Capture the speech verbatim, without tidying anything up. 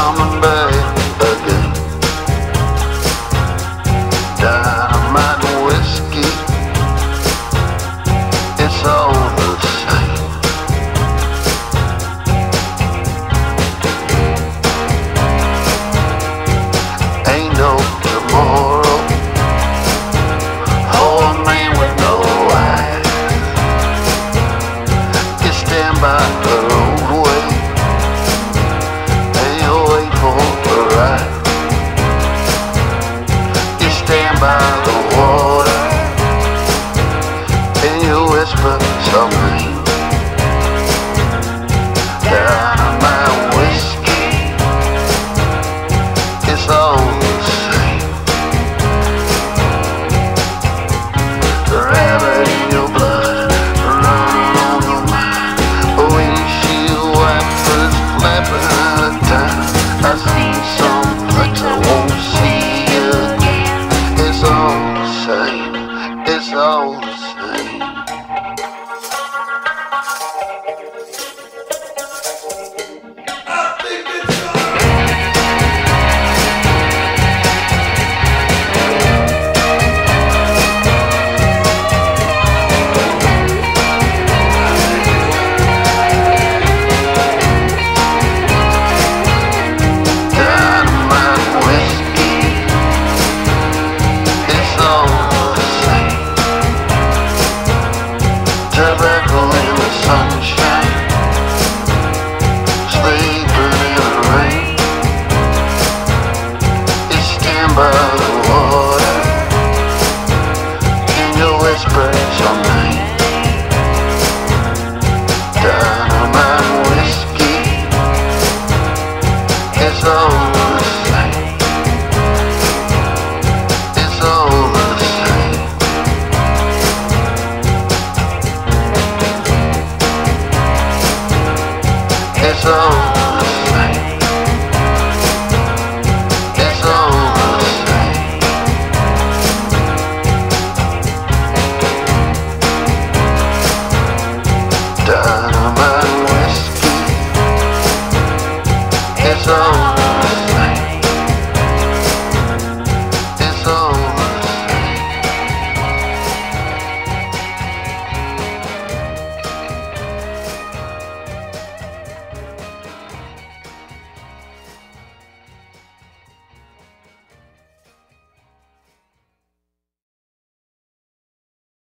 coming back again. Dynamite and whiskey, it's all the same. Ain't no tomorrow, oh a man with no eyes. You stand by the roadway and you wait for the ride. You stand by the water and you whisper something. Dynamite whiskey, it's all the same. The rabbit in your blood, running on your mind. Windshield wipers flapping out of time. I see some things I won't see again. It's all the same, it's all the same. I think it's Dynamite whiskey, it's all the same. Tobacco in the sunshine, sleeping in the rain. You stand by the water and you whisper your name. Dynamite whiskey, it's all